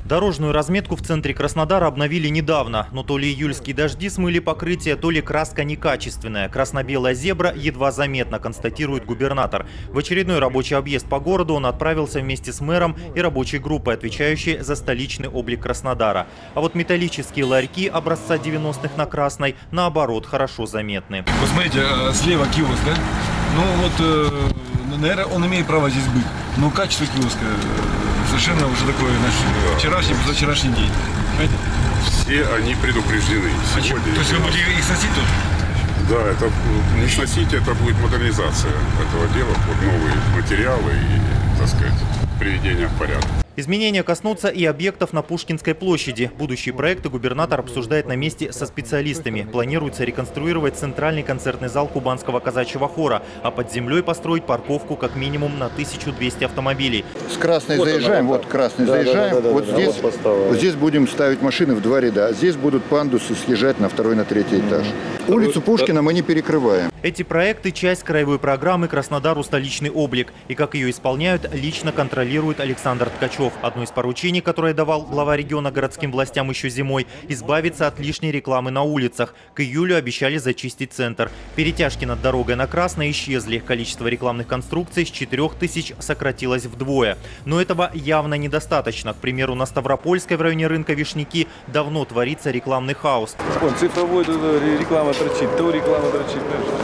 Дорожную разметку в центре Краснодара обновили недавно, но то ли июльские дожди смыли покрытие, то ли краска некачественная. Красно-белая зебра едва заметно, констатирует губернатор. В очередной рабочий объезд по городу он отправился вместе с мэром и рабочей группой, отвечающей за столичный облик Краснодара. А вот металлические ларьки образца 90-х на Красной, наоборот, хорошо заметны. Посмотрите, слева киоск, да? Ну вот, наверное, он имеет право здесь быть. Но качество киоска совершенно уже такое, наш вчерашний, позавчерашний день. Понимаете? Все они предупреждены. То есть вы будете их сносить тоже? Да, это не сносить, это будет модернизация этого дела под новые материалы и, так сказать, приведение в порядок. Изменения коснутся и объектов на Пушкинской площади. Будущие проекты губернатор обсуждает на месте со специалистами. Планируется реконструировать центральный концертный зал Кубанского казачьего хора, а под землей построить парковку как минимум на 1200 автомобилей. С Красной вот заезжаем, вот Красный заезжаем, вот здесь будем ставить машины в 2 ряда, а здесь будут пандусы съезжать на 2-й, на 3-й этаж. Улицу Пушкина мы не перекрываем. Эти проекты – часть краевой программы «Краснодару столичный облик». И как ее исполняют, лично контролирует Александр Ткачев. Одно из поручений, которое давал глава региона городским властям еще зимой – избавиться от лишней рекламы на улицах. К июлю обещали зачистить центр. Перетяжки над дорогой на Красной исчезли. Количество рекламных конструкций с 4000 сократилось вдвое. Но этого явно недостаточно. К примеру, на Ставропольской в районе рынка Вишняки давно творится рекламный хаос. Вон, цифровой реклама торчит, то реклама торчит.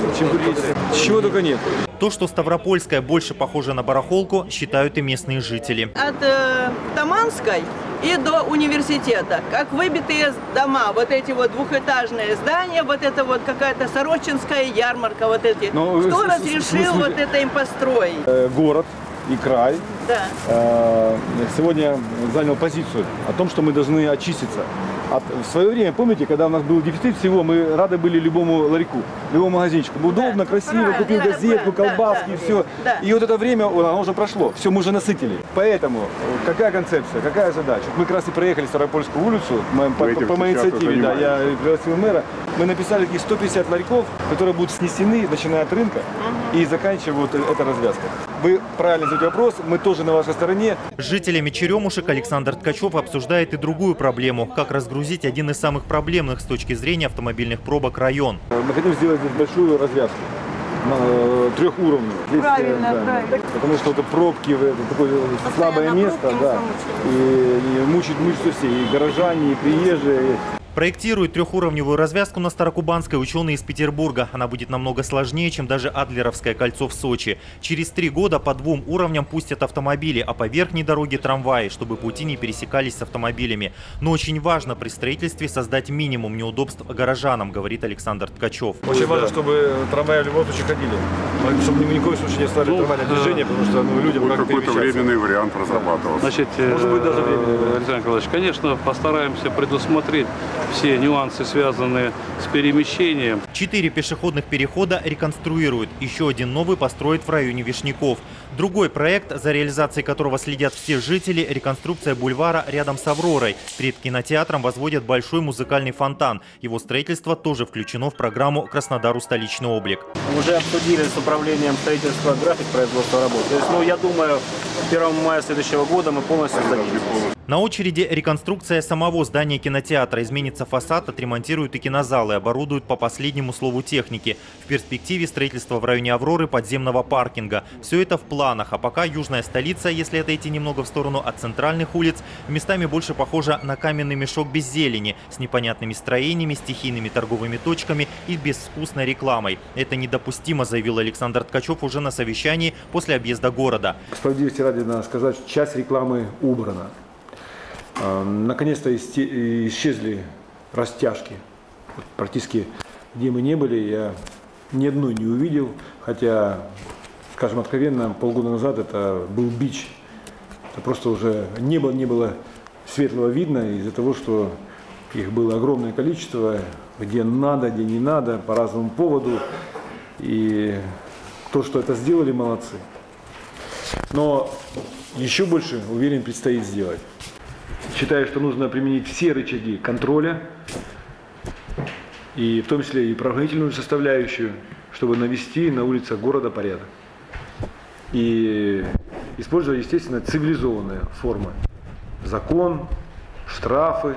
Чего только нет. То, что Ставропольская больше похожа на барахолку, считают и местные жители. От Таманской и до университета, как выбитые дома, вот эти вот двухэтажные здания, вот это вот какая-то Сорочинская ярмарка, вот эти. Но кто разрешил вот это им построить? Город и край сегодня занял позицию о том, что мы должны очиститься. В свое время, помните, когда у нас был дефицит всего, мы рады были любому ларьку, любому магазинчику. Удобно, красиво, купил газетку, колбаски, все. И вот это время, оно уже прошло, все, мы уже насытили. Поэтому, какая концепция, какая задача? Мы как раз и проехали Ставропольскую улицу, по моей инициативе, да, я пригласил мэра. Мы написали такие 150 ларьков, которые будут снесены, начиная от рынка и заканчивая вот эта развязка. Вы правильно задаете вопрос, мы тоже на вашей стороне. С жителями Черемушек Александр Ткачев обсуждает и другую проблему – как разгрузить один из самых проблемных с точки зрения автомобильных пробок район. Мы хотим сделать здесь большую развязку, 3-уровневую. Правильно, правильно. Потому что это пробки, это такое слабое место, да, и мучаются все, и горожане, и приезжие. Проектируют 3-уровневую развязку на Старокубанской ученые из Петербурга. Она будет намного сложнее, чем даже Адлеровское кольцо в Сочи. Через 3 года по 2 уровням пустят автомобили, а по верхней дороге трамваи, чтобы пути не пересекались с автомобилями. Но очень важно при строительстве создать минимум неудобств горожанам, говорит Александр Ткачев. Очень важно, чтобы трамваи в любом случае ходили. Чтобы ни в коем случае не оставили трамвайное движение, потому что людям как-то какой-то временный вариант разрабатывался. Значит, может быть, даже временный. Александр Николаевич, конечно, постараемся предусмотреть все нюансы, связанные с перемещением. 4 пешеходных перехода реконструируют. Еще один новый построят в районе Вишняков. Другой проект, за реализацией которого следят все жители – реконструкция бульвара рядом с Авророй. Перед кинотеатром возводят большой музыкальный фонтан. Его строительство тоже включено в программу «Краснодару столичный облик». Уже обсудили с управлением строительства график производства работ. То есть, я думаю, 1 мая следующего года мы полностью сдадим. На очереди реконструкция самого здания кинотеатра. Изменится фасад, отремонтируют и кинозалы, оборудуют по последнему слову техники. В перспективе строительство в районе Авроры подземного паркинга. Все это в планах. А пока южная столица, если отойти немного в сторону от центральных улиц, местами больше похожа на каменный мешок без зелени, с непонятными строениями, стихийными торговыми точками и безвкусной рекламой. Это недопустимо, заявил Александр Ткачев уже на совещании после объезда города. К справедливости ради надо сказать, часть рекламы убрана. Наконец-то исчезли растяжки. Практически где мы не были, я ни одной не увидел. Хотя, скажем откровенно, полгода назад это был бич. Это просто уже не было светлого видно из-за того, что их было огромное количество, где надо, где не надо, по разному поводу. И то, что это сделали, молодцы. Но еще больше, уверен, предстоит сделать. Считаю, что нужно применить все рычаги контроля, и в том числе и правоохранительную составляющую, чтобы навести на улицах города порядок. И использовать, естественно, цивилизованные формы. Закон, штрафы,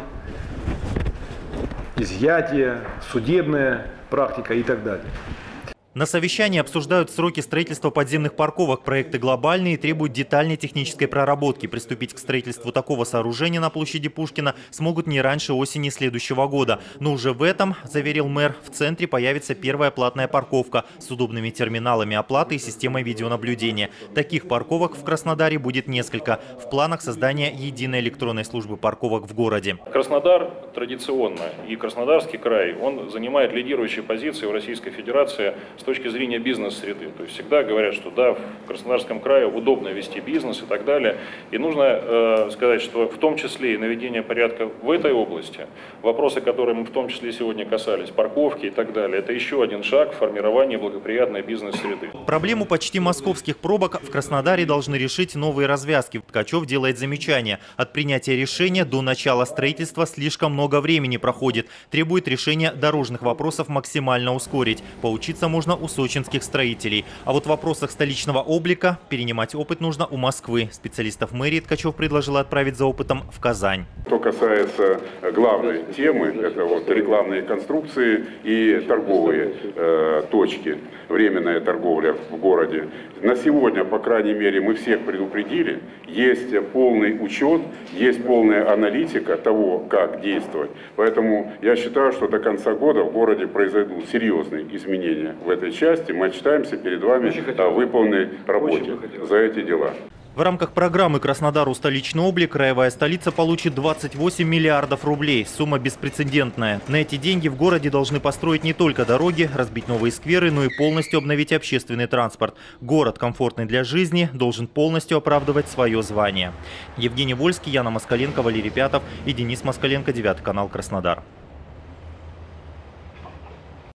изъятия, судебная практика и так далее. На совещании обсуждают сроки строительства подземных парковок. Проекты глобальные и требуют детальной технической проработки. Приступить к строительству такого сооружения на площади Пушкина смогут не раньше осени следующего года. Но уже в этом, заверил мэр, в центре появится первая платная парковка с удобными терминалами оплаты и системой видеонаблюдения. Таких парковок в Краснодаре будет несколько. В планах создания единой электронной службы парковок в городе. Краснодар традиционно и Краснодарский край, он занимает лидирующие позиции в Российской Федерации с точки зрения бизнес-среды. То есть всегда говорят, что да, в Краснодарском крае удобно вести бизнес и так далее. И нужно сказать, что в том числе и наведение порядка в этой области, вопросы, которые мы в том числе сегодня касались, парковки и так далее, это еще один шаг в формировании благоприятной бизнес-среды. Проблему почти московских пробок в Краснодаре должны решить новые развязки. Ткачев делает замечание. От принятия решения до начала строительства слишком много времени проходит. Требует решения дорожных вопросов максимально ускорить. Поучиться можно у сочинских строителей. А вот в вопросах столичного облика перенимать опыт нужно у Москвы. Специалистов мэрии Ткачев предложил отправить за опытом в Казань. Что касается главной темы, это вот рекламные конструкции и торговые точки, временная торговля в городе. На сегодня, по крайней мере, мы всех предупредили, есть полный учет, есть полная аналитика того, как действовать. Поэтому я считаю, что до конца года в городе произойдут серьезные изменения в этой части. Мы отчитаемся перед вами о выполненной работе за эти дела. В рамках программы «Краснодару столичный облик» краевая столица получит 28 миллиардов рублей. Сумма беспрецедентная. На эти деньги в городе должны построить не только дороги, разбить новые скверы, но и полностью обновить общественный транспорт. Город, комфортный для жизни, должен полностью оправдывать свое звание. Евгений Вольский, Яна Москаленко, Валерий Пятов и Денис Москаленко, 9 канал, Краснодар.